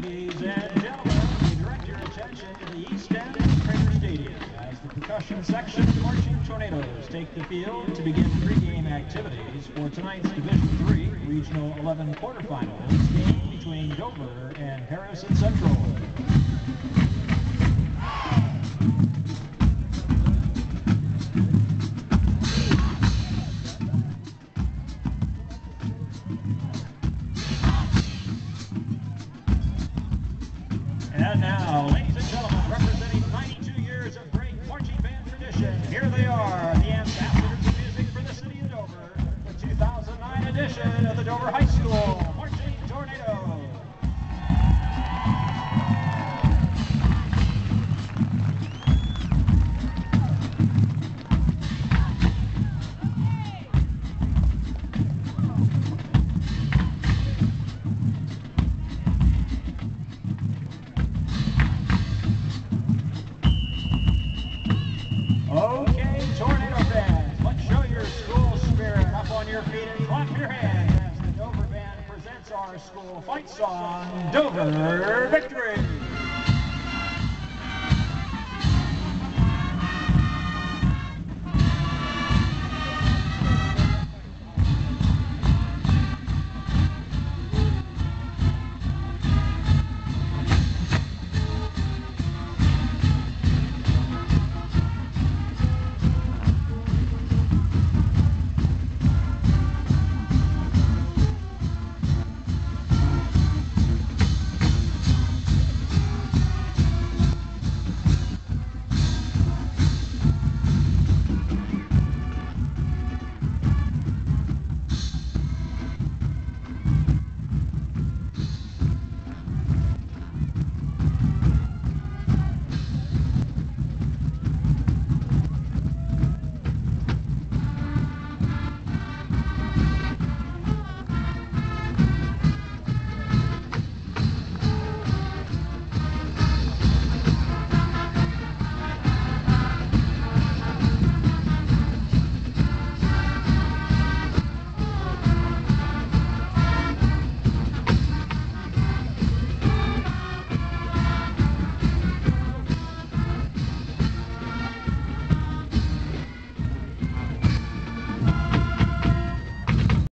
Ladies and gentlemen, we direct your attention to the East End Trainer Stadium as the percussion section of the Marching Tornadoes take the field to begin pregame activities for tonight's Division III Regional 11 quarterfinals game between Dover and Harrison Central. And now, ladies and gentlemen, representing 92 years of great marching band tradition, here they are, the ambassadors of music for the city of Dover, the 2009 edition of the Dover High School Marching Tornadoes. Okay, Tornado fans, let's show your school spirit. Up on your feet and clap your hands as the Dover Band presents our school fight song, Dover Victory!